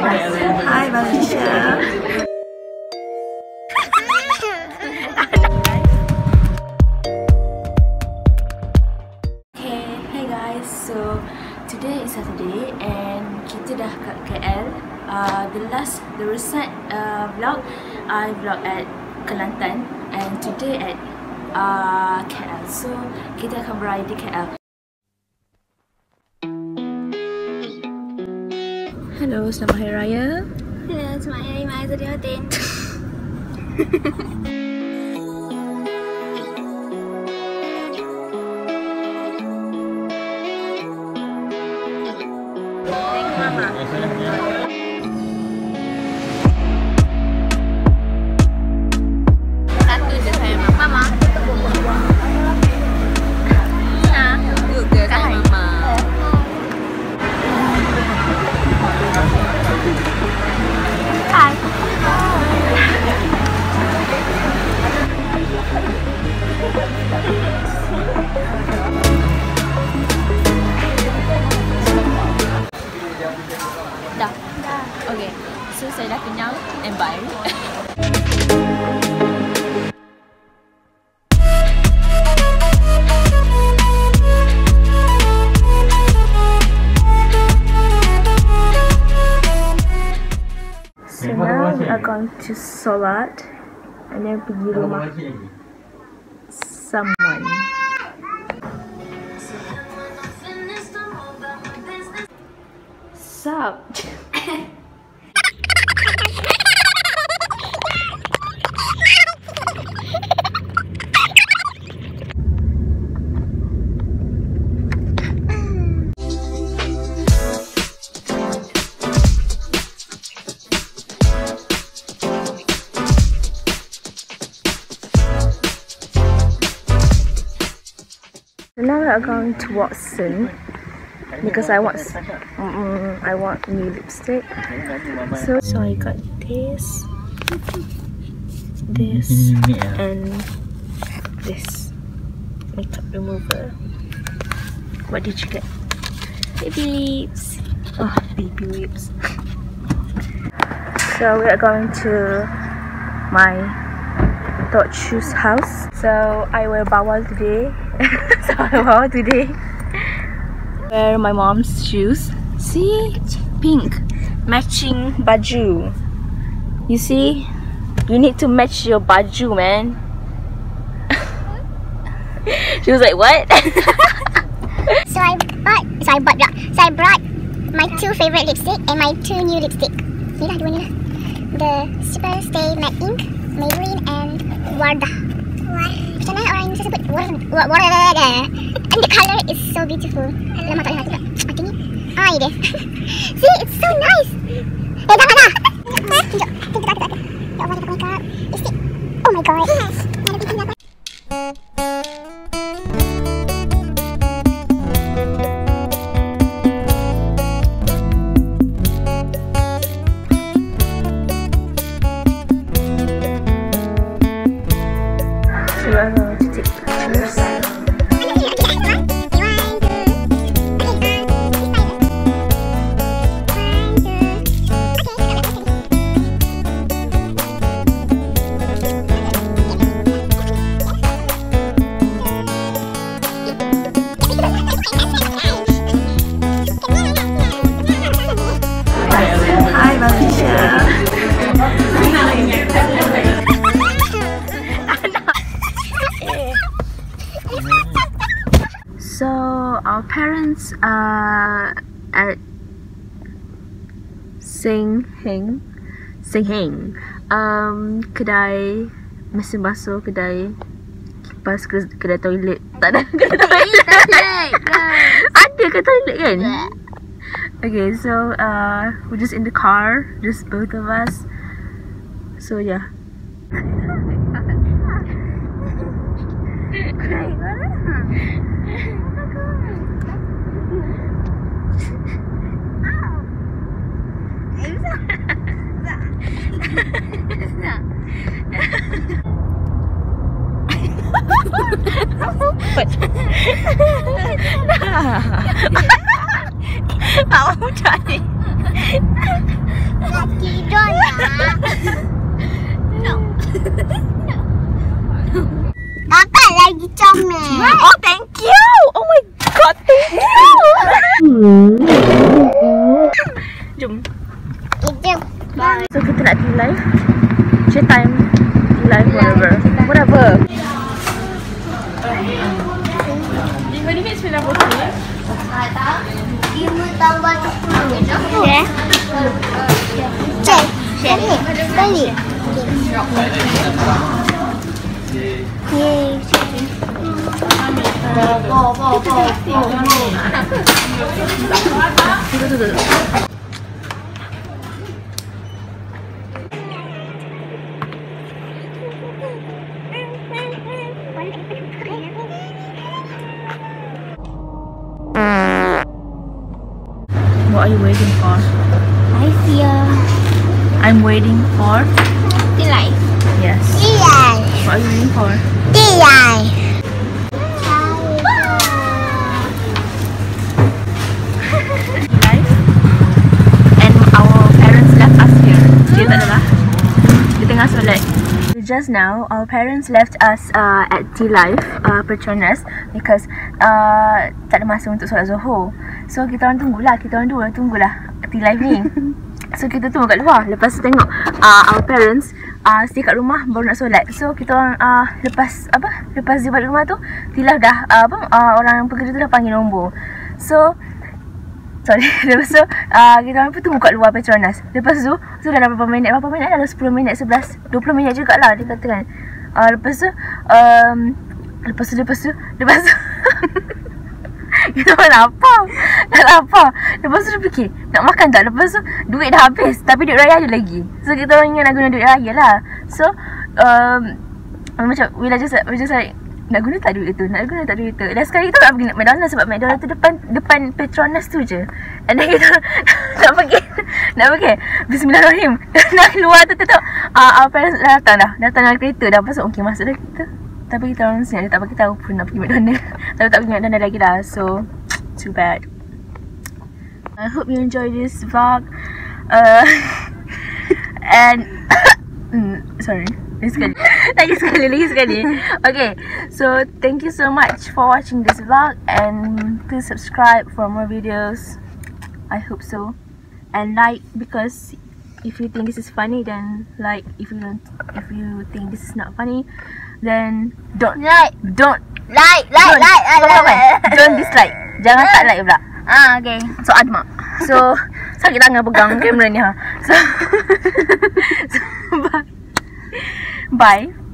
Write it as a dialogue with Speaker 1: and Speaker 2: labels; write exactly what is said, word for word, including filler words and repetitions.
Speaker 1: Hi Malaysia. Okay, hey guys. So today is Saturday and kita dah kat K L. Uh, the last, the recent uh, vlog, I vlog at Kelantan and today at uh, K L. So kita akan beraya di K L. Hello, selamat Hari Raya.
Speaker 2: Hello, selamat Hari Raya Aizadin. Thank Mama. Satu je saya Mama. Nah, juga saya Mama. Hi. Dah. Dah. Okay. So saya dah kenyang and bye. So now we are going to solat and then pergi rumah someone. Sup? Now we are going to Watson because I want um, I want new lipstick. So so I got this, this, and this makeup remover. What did you get? Baby lips. Oh, baby lips. So we are going to my Dot Shoes house. So I wear bawal today. So I wear today. Wear my mom's shoes. See, pink, matching baju. You see, you need to match your baju, man. She was like, what?
Speaker 3: So I bought, so I bought, so I brought my two favorite lipstick and my two new lipstick. Ni lah dua ni lah. The Super Stay Matte Ink, Maybelline and Wardah. Macam mana orang Indonesia sebut? Wardah. And the colour is so beautiful. Lama tak lihat juga. Macam ni. Ah, ini dia. See, it's so nice. Eh, jangan dah. Tunjuk. Tunjuk tak, tak, tak. Ya Allah, dia pakai makeup. Lipstick. Oh my god. Ada bikin apa?
Speaker 1: I'm going to take pictures. Hi Malaysia. So our parents are at Sing Heng, Sing Heng, um, kedai mesin basuh, kedai kipas, kedai toilet. Tak ada kedai toilet. Ada ke toilet kan? Okay, so uh, we're just in the car, just both of us. So yeah.
Speaker 2: Awak cari.
Speaker 3: Nak tidur lah. No. Kakak lagi comel.
Speaker 2: Oh, thank you. Oh my god, thank you. Jom.
Speaker 3: Itu.
Speaker 2: Bye. So kita nak tea live. Share time. Tea live, whatever. Whatever. lima minit sembilan puluh.
Speaker 3: Lima tambah sepuluh. Ya. Cek. Balik. Balik. Yeay.
Speaker 2: Tutup, tutup. What are you waiting for?
Speaker 3: I fear.
Speaker 2: I'm waiting for.
Speaker 3: Tea life.
Speaker 2: Yes.
Speaker 3: Tea life.
Speaker 2: What are you waiting for?
Speaker 3: Tea life.
Speaker 2: Life. And our parents left us here. Dia tak adalah. Dia tengah solat. Just now, our parents left us uh, at Tea Life, uh, Petronas, because uh, tak ada masa untuk solat Zuhur. So kita orang tunggulah, kita orang dua tunggulah Tea Life ni. So kita tunggu kat luar. Lepas tu tengok uh, our parents uh, stay kat rumah baru nak solat. So kita orang uh, lepas apa? Lepas dia balik rumah tu, Tea Life dah uh, apa? Uh, orang pekerja tu dah panggil nombor. So sorry. Lepas tu uh, kita orang pun tunggu kat luar Petronas. Lepas tu tu dah berapa minit? Berapa minit? Dah sepuluh minit, sebelas, dua puluh minit jugalah dia kata kan. Uh, lepas tu um, lepas tu lepas tu lepas tu kita orang lapar. Dah lapar. Lepas tu dia fikir nak makan tak? Lepas tu duit dah habis, tapi duit raya ada lagi. So kita orang ingat nak guna duit raya lah. So um, macam we just, we just like nak guna tak duit tu? Nak guna tak duit tu? Dan sekali kita nak pergi McDonald's sebab McDonald's tu depan depan Petronas tu je. And then kita nak pergi nak pergi Bismillahirrahmanirrahim. Nak keluar tu tetap uh, our parents dah datang dah. Datang dengan kereta dah. Lepas tu okey masuk dah kita. Tapi kita orang sini dia tak bagi tahu pun nak pergi McDonald's. Tapi tak pergi McDonald's lagi dah. So too bad. I hope you enjoy this vlog. Uh, and mm, sorry. Lagi sekali. Lagi sekali, lagi sekali. Okay, so thank you so much for watching this vlog and please subscribe for more videos. I hope so. And like, because if you think this is funny, then like. If you don't, if you think this is not funny, then don't
Speaker 3: Like.
Speaker 2: don't
Speaker 3: Like. Like.
Speaker 2: don't,
Speaker 3: Like. Like.
Speaker 2: don't,
Speaker 3: Like.
Speaker 2: don't dislike. Jangan tak like pula.
Speaker 3: Ah, okay.
Speaker 2: So Adma. So sakit tangan pegang kamera ni ha. So, so bye. Bye.